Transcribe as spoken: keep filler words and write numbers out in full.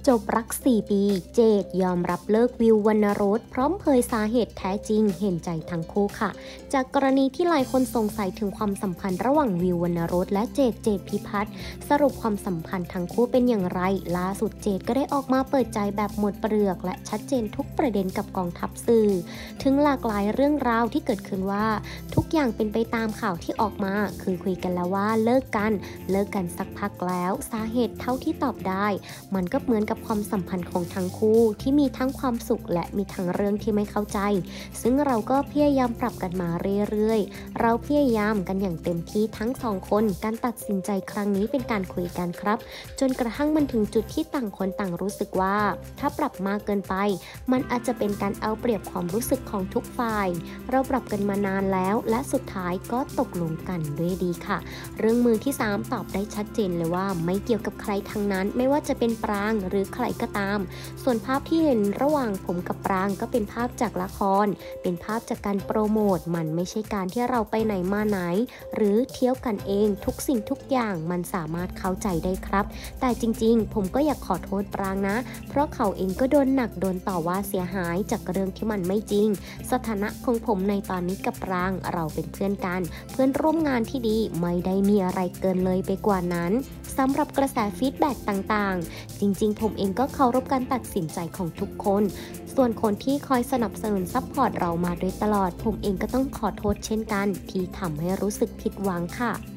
จบรักสี่ปีเจดยอมรับเลิกวิววรรณรสพร้อมเผยสาเหตุแท้จริงเห็นใจทั้งคู่ค่ะจากกรณีที่หลายคนสงสัยถึงความสัมพันธ์ระหว่างวิววรรณรสและเจดเจดพิพัฒน์สรุปความสัมพันธ์ทั้งคู่เป็นอย่างไรล่าสุดเจดก็ได้ออกมาเปิดใจแบบหมดเปลือกและชัดเจนทุกประเด็นกับกองทัพสื่อถึงหลากหลายเรื่องราวที่เกิดขึ้นว่าทุกอย่างเป็นไปตามข่าวที่ออกมาคือคุยกันแล้วว่าเลิกกันเลิกกันสักพักแล้วสาเหตุเท่าที่ตอบได้มันก็เหมือนกับความสัมพันธ์ของทั้งคู่ที่มีทั้งความสุขและมีทั้งเรื่องที่ไม่เข้าใจซึ่งเราก็พยายามปรับกันมาเรื่อยๆเราพยายามกันอย่างเต็มที่ทั้งสองคนการตัดสินใจครั้งนี้เป็นการคุยกันครับจนกระทั่งมันถึงจุดที่ต่างคนต่างรู้สึกว่าถ้าปรับมากเกินไปมันอาจจะเป็นการเอาเปรียบความรู้สึกของทุกฝ่ายเราปรับกันมานานแล้วและสุดท้ายก็ตกลงกันด้วยดีค่ะเรื่องมือที่สามตอบได้ชัดเจนเลยว่าไม่เกี่ยวกับใครทั้งนั้นไม่ว่าจะเป็นปรางหรือใครก็ตามส่วนภาพที่เห็นระหว่างผมกับปรางก็เป็นภาพจากละครเป็นภาพจากการโปรโมทมันไม่ใช่การที่เราไปไหนมาไหนหรือเที่ยวกันเองทุกสิ่งทุกอย่างมันสามารถเข้าใจได้ครับแต่จริงๆผมก็อยากขอโทษปรางนะเพราะเขาเองก็โดนหนักโดนต่อว่าเสียหายจากเรื่องที่มันไม่จริงสถานะของผมในตอนนี้กับปรางเราเป็นเพื่อนกันเพื่อนร่วมงานที่ดีไม่ได้มีอะไรเกินเลยไปกว่านั้นสำหรับกระแสฟีดแบ็กต่างๆจริงๆผมเองก็เคารพการตัดสินใจของทุกคนส่วนคนที่คอยสนับสนุนซัพพอร์ตเรามาโดยตลอดผมเองก็ต้องขอโทษเช่นกันที่ทำให้รู้สึกผิดหวังค่ะ